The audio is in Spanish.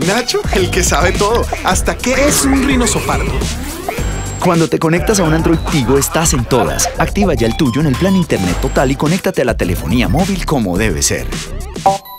Nacho, el que sabe todo. ¿Hasta qué es un rinosopardo? Cuando te conectas a un Android Tigo, estás en todas. Activa ya el tuyo en el plan Internet Total y conéctate a la telefonía móvil como debe ser.